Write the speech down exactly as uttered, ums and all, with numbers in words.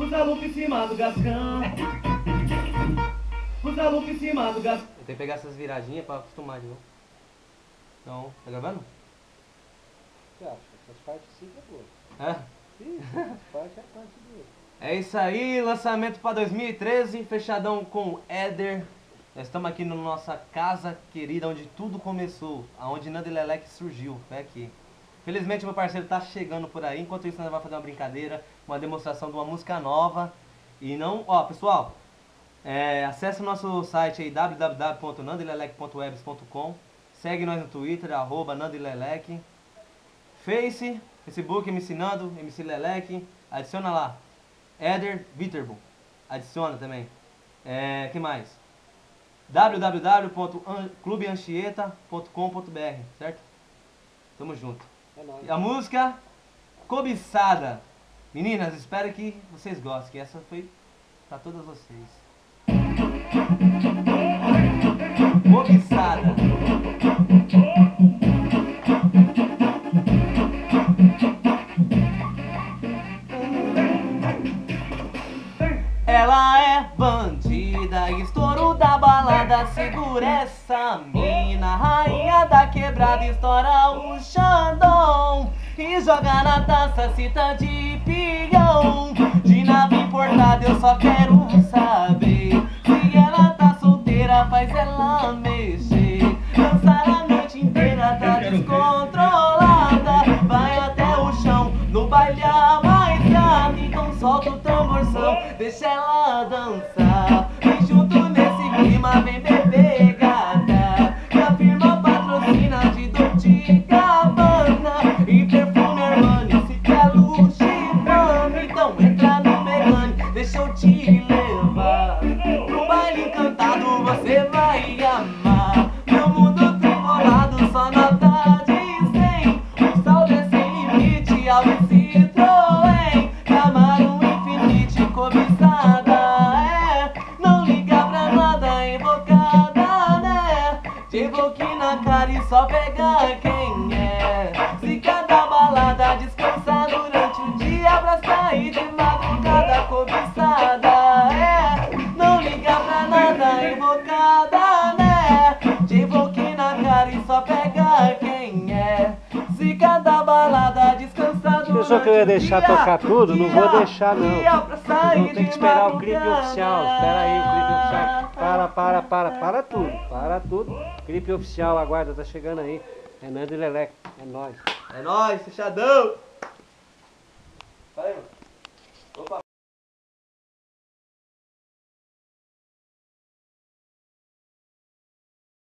Usa lupa em cima do gascão. Usa lupa em cima do gascão. Eu tenho que pegar essas viradinhas pra acostumar de novo. Então, tá gravando? Você acha? Essas partes sim é boa. É? Sim, essas partes é a parte boa. É isso aí, lançamento pra dois mil e treze, fechadão com Éder. Nós estamos aqui na nossa casa querida, onde tudo começou, aonde Nando e Leleque surgiu, foi aqui. Felizmente meu parceiro tá chegando por aí, enquanto isso nós vamos fazer uma brincadeira, uma demonstração de uma música nova. E não, ó pessoal, é, acesse o nosso site aí, w w w ponto nando e leleque ponto webs ponto com. Segue nós no Twitter, arroba Nando e Leleque. Face, Facebook, M C Nando, M C Leleque, adiciona lá. Éder Viterbo, adiciona também. É, que mais? w w w ponto clube anchieta ponto com ponto b r, certo? Tamo junto. É nóis. E a música Cobiçada. Meninas, espero que vocês gostem, que essa foi pra todas vocês. Cobiçada. Ela é bandida, estouro da balada, segura essa mina, rainha da quebrada, estoura o Xandão e joga na taça, cita de peão. De nave importada eu só quero saber se ela tá solteira, faz ela mexer. Dançar a noite inteira, tá descontrolada, vai até o chão, no baile amaisado. Então solta o tamborzão, deixa ela dançar. Vem junto nesse clima, vem beber gata. Que a firma patrocina de Dolce e Gabbana e perfume Armani, se quer luxo e fama. Então entra no Megane, deixa eu te levar pro baile encantado, você vai amar. Meu mundo tremolado, só nota de cem. O saldo é sem limite, ao Citroën, Camaro Infinite, cobiçada, é. Não liga pra nada, invocada, né? Te invoquei na cara e só pegar quem é. Se cada balada descansar durante o dia pra sair de madrugada, cobiçada, é. Não liga pra nada, invocada, né? Te invoquei na cara e só pegar quem é. Se cada balada descansar durante Pensou que eu ia deixar o dia, tocar tudo? Não vou deixar não. dia pra sair Não tem que de esperar o clipe madrugada. oficial. Espera aí o clipe oficial. Para, para, para, para tudo. Para tudo. Clipe oficial, aguarda, tá chegando aí. É Nando e Leleque. É nóis. É nóis, fechadão!